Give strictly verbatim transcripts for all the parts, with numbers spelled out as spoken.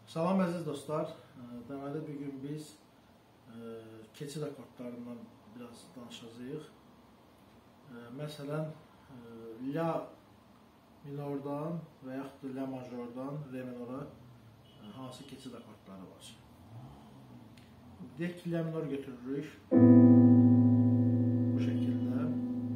Salam əziz dostlar. Deməli bugün biz keçid akordlarından biraz danışacağıq. Məsələn, La minordan və yaxud da La majordan Re minora hansı keçid akordları var? Deyək ki, La minor götürürük bu şəkildə.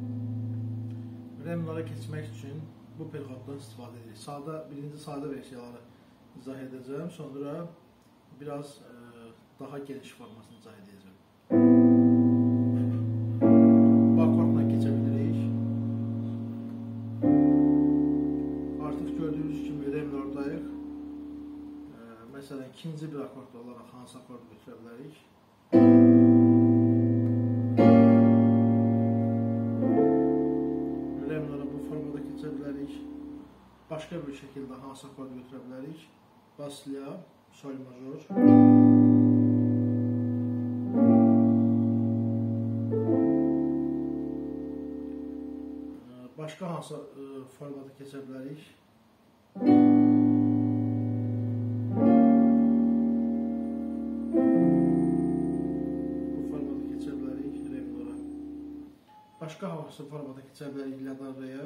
Re minora keçmək üçün bu perioddan istifadə edirik. Sadə, birinci sadə versiyaları izah edəcəm, sonra biraz e, daha geniş formasını izah edəcəm. Bu akordla keçə bilirik. Artıq gördüyünüz kimi Re minordayıq. E, məsələn, ikinci bir akord olaraq hansı akord götürə bilərik? Re minora bu formada keçə bilərik. Başqa bir şəkildə hansı akord götürə bilərik? Bas La, Sol major. Başqa hansı formada keçə bilərik? Bu formada keçə bilərik Re minora. Başqa hansı formada keçə bilərik La'dan Re'yə?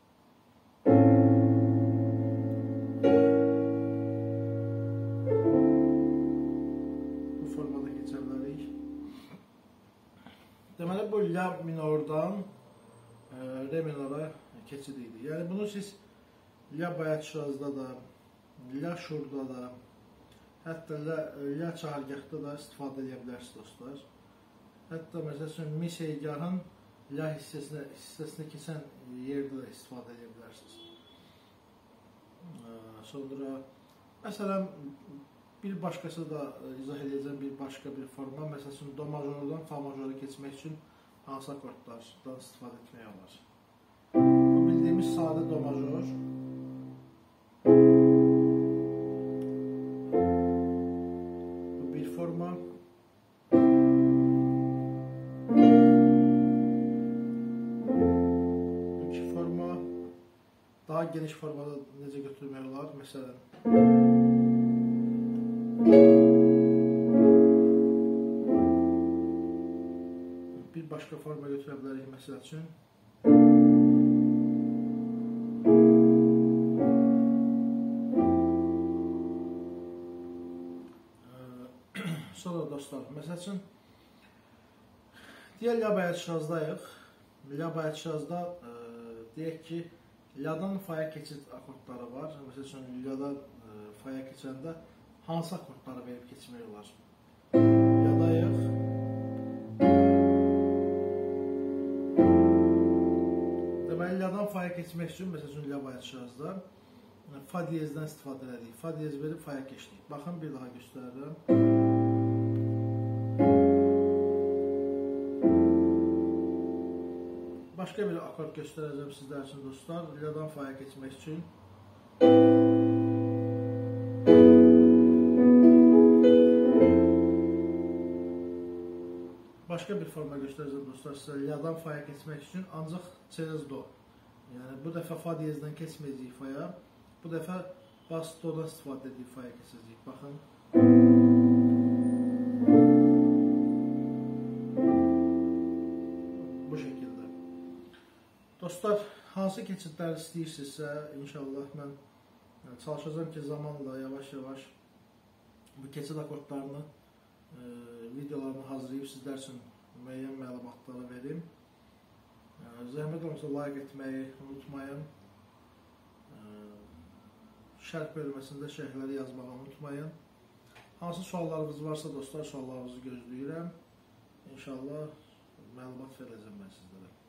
Deməli, bu La minordan e, Re minora keçid idi. Yəni, bunu siz La bayat şirazda da, La şurda da, hətta La, La çahargahda da istifadə edə bilərsiniz dostlar. Hətta, məsələn, Mi seygahın La hissəsinə, hissəsinə keçən yerdə də istifadə edə bilərsiniz. E, sonra, məsələn, bir başqası da izah edəcəm bir başqa bir forma. Məsələn, Do majordan Fa majora keçmək üçün hansı akordlardan istifadə etmək olar? Bu bildiyimiz sadə Do major. Bu bir forma. İki forma. Daha geniş formada necə götürmək olar? Məsələn, bir başqa forma götürə bilərik, məsəl üçün. Sonra dostlar, məsəl üçün deyək La bayat şirazdayıq. La bayat şirazda deyək ki, La'dan Fa'ya keçid akordları var. Məsəl üçün La'dan Fa'ya keçəndə hansı akordları verib keçmək olar? La'dayıq. Deməli, La'dan Fa'ya keçmək üçün, məsəl üçün La bayat şirazda Fa diyezdən istifadə edirik. Fa diyez verib Fa'ya keçdik. Baxın, bir daha göstərirəm. Başqa bir akord göstərəcəm sizlər üçün dostlar. La'dan Fa'ya keçmək üçün. Başqa bir forma göstərəcəm dostlar sizə. La'dan Fa'ya keçmək üçün ancaq çerez Do. Yəni, bu dəfə Fa diyezdən keçməyəcəyik Fa'ya. Bu dəfə bas Do'dan istifadə edib Fa'ya keçəcəyik. Baxın. Bu şəkildə. Dostlar, hansı keçidləri istəyirsinizsə, inşallah mən çalışacağım ki, zamanla yavaş-yavaş bu keçid akordlarını e, videolarını hazırlayıb sizlər üçün müəyyən məlumatları verim. E, zəhmət olmasa like etməyi unutmayın. E, şərh bölməsində şərhləri yazmağı unutmayın. Hansı suallarınız varsa dostlar, suallarınızı gözləyirəm. İnşallah məlumat verəcəm mən sizlərə.